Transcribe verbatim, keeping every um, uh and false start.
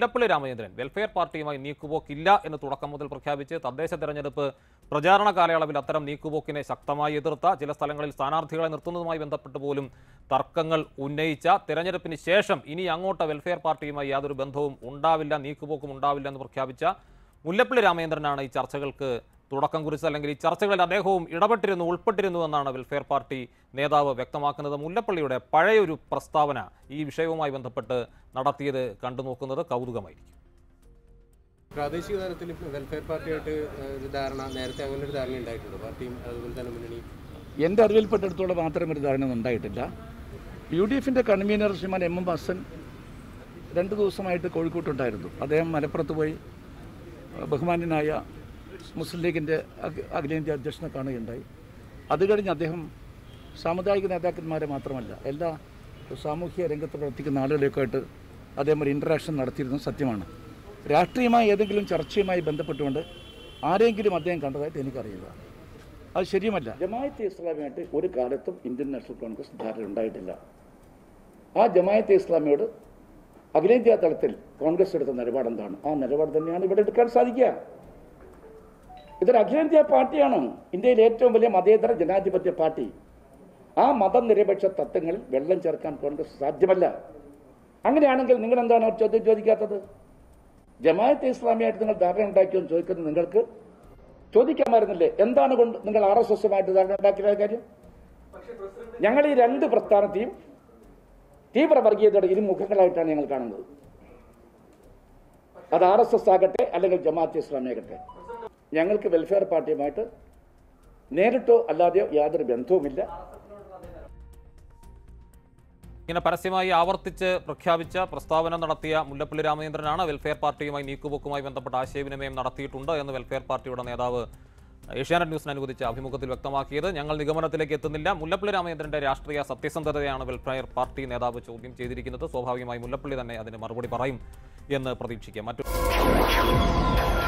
Mullappally Ramachandran welfare പാർട്ടിയുമായി നീക്കുപോക്കില്ല എന്ന് തുടക്കം മുതൽ പ്രഖ്യാപിച്ച് തദ്ദേശ തെരഞ്ഞെടുപ്പ് പ്രചാരണ കാലയളവിൽ അത്തരം നീക്കുപോക്കിനെ ശക്തമായി എതിർത്ത, ചില സ്ഥലങ്ങളിൽ സ്ഥാനാർത്ഥികളെ നിർത്തുന്നതുമായി ബന്ധപ്പെട്ട് പോലും തർക്കങ്ങൾ ഉന്നയിച്ച, തെരഞ്ഞെടുപ്പിന് ശേഷം ഇനി അങ്ങോട്ട് വെൽഫെയർ പാർട്ടിയുമായി യാതൊരു ബന്ധവും ഉണ്ടാവില്ല, നീക്കുപോക്കും ഉണ്ടാവില്ല എന്ന് പ്രഖ്യാപിച്ച മുല്ലപ്പള്ളി രാമചന്ദ്രനാണ് ഈ ചർച്ചകൾക്ക് തുടക്കം കുറിച്ചത്. അല്ലെങ്കിൽ ഈ ചർച്ചകളിൽ അദ്ദേഹവും ഇടപെട്ടിരുന്നു, ഉൾപ്പെട്ടിരുന്നു എന്നാണ് വെൽഫെയർ പാർട്ടി നേതാവ് വ്യക്തമാക്കുന്നത്. മുല്ലപ്പള്ളിയുടെ പഴയൊരു പ്രസ്താവന ഈ വിഷയവുമായി ബന്ധപ്പെട്ട് നടത്തിയത് കണ്ടുനോക്കുന്നത് കൗതുകമായിരിക്കും. പ്രാദേശിക തലത്തിൽ വെൽഫെയർ പാർട്ടിയായിട്ട് ഒരു ധാരണ നേരത്തെ അങ്ങനെ ഒരു ധാരണ ഉണ്ടായിട്ടുണ്ടോ? പാർട്ടിയും അതുപോലെ തന്നെ മുന്നണി? എൻ്റെ അറിവിൽപ്പെട്ടിടത്തോളം മാത്രം ഒരു ധാരണ ഉണ്ടായിട്ടില്ല. യു ഡി എഫിൻ്റെ convener Shriman M M Hasan രണ്ട് ദിവസമായിട്ട് കോഴിക്കോട്ടുണ്ടായിരുന്നു. അദ്ദേഹം മലപ്പുറത്ത് പോയി ബഹുമാന്യനായ മുസ്ലിം ലീഗിൻ്റെ അഖിലേന്ത്യാ അധ്യക്ഷനെ കാണുകയുണ്ടായി. അത് കഴിഞ്ഞ് അദ്ദേഹം സാമുദായിക നേതാക്കന്മാരെ മാത്രമല്ല എല്ലാ സാമൂഹ്യ രംഗത്ത് പ്രവർത്തിക്കുന്ന ആളുകളെയൊക്കെയായിട്ട് അദ്ദേഹം ഒരു ഇൻട്രാക്ഷൻ നടത്തിയിരുന്നത് സത്യമാണ്. രാഷ്ട്രീയമായ ഏതെങ്കിലും ചർച്ചയുമായി ബന്ധപ്പെട്ടുകൊണ്ട് ആരെങ്കിലും അദ്ദേഹം കണ്ടതായിട്ട് എനിക്കറിയില്ല. അത് ശരിയുമല്ല. ജമാഅത്തെ ഇസ്ലാമിയായിട്ട് ഒരു കാലത്തും ഇന്ത്യൻ നാഷണൽ കോൺഗ്രസ് ധാരണ ഉണ്ടായിട്ടില്ല. ആ ജമാഅത്തെ ഇസ്ലാമിയോട് അഖിലേന്ത്യാ തലത്തിൽ കോൺഗ്രസ് എടുത്ത നിലപാട് എന്താണ്? ആ നിലപാട് തന്നെയാണ് ഇവിടെ എടുക്കാൻ സാധിക്കുക. ഇതൊരു അഖിലേന്ത്യാ പാർട്ടിയാണ്, ഇന്ത്യയിലെ ഏറ്റവും വലിയ മതേതര ജനാധിപത്യ പാർട്ടി. ആ മതനിരപേക്ഷ തത്വങ്ങളിൽ വെള്ളം ചേർക്കാൻ കോൺഗ്രസ് സാധ്യമല്ല. അങ്ങനെയാണെങ്കിൽ നിങ്ങൾ എന്താണ് ചോദ്യം ചോദിക്കാത്തത്? ജമാഅത്തെ ഇസ്ലാമിയായിട്ട് നിങ്ങൾ ധാരണ ഉണ്ടാക്കിയോ ചോദിക്കുന്നത് നിങ്ങൾക്ക് ചോദിക്കാമായിരുന്നില്ലേ? എന്താണ് കൊണ്ട് നിങ്ങൾ ആർ എസ് എസുമായിട്ട് ധാരണ ഉണ്ടാക്കിയ കാര്യം? ഞങ്ങൾ ഈ രണ്ട് പ്രസ്ഥാനത്തെയും തീവ്ര വർഗീയതയുടെ ഇരുമുഖങ്ങളായിട്ടാണ് ഞങ്ങൾ കാണുന്നത്. അത് ആർ എസ് എസ് ആകട്ടെ അല്ലെങ്കിൽ ജമാഅത്തെ ഇസ്ലാമി ആകട്ടെ. ഞങ്ങൾക്ക് വെൽഫെയർ പാർട്ടിയുമായിട്ട് നേരിട്ടോ അല്ലാതെയോ യാതൊരു ബന്ധവുമില്ല. ഇങ്ങനെ പരസ്യമായി ആവർത്തിച്ച് പ്രഖ്യാപിച്ച പ്രസ്താവന നടത്തിയ മുല്ലപ്പള്ളി രാമചന്ദ്രനാണ് വെൽഫെയർ പാർട്ടിയുമായി നീക്കുപോക്കുമായി ബന്ധപ്പെട്ട ആശയവിനിമയം നടത്തിയിട്ടുണ്ട് എന്ന് വെൽഫെയർ പാർട്ടിയുടെ നേതാവ് ഏഷ്യാനെറ്റ് ന്യൂസിന് അനുവദിച്ച അഭിമുഖത്തിൽ വ്യക്തമാക്കിയത്. ഞങ്ങൾ നിഗമനത്തിലേക്ക് എത്തുന്നില്ല. മുല്ലപ്പള്ളി രാമചന്ദ്രന്റെ രാഷ്ട്രീയ സത്യസന്ധതയാണ് വെൽഫെയർ പാർട്ടി നേതാവ് ചോദ്യം ചെയ്തിരിക്കുന്നത്. സ്വാഭാവികമായി മുല്ലപ്പള്ളി തന്നെ അതിന് മറുപടി പറയും എന്ന് പ്രതീക്ഷിക്കാം. മറ്റു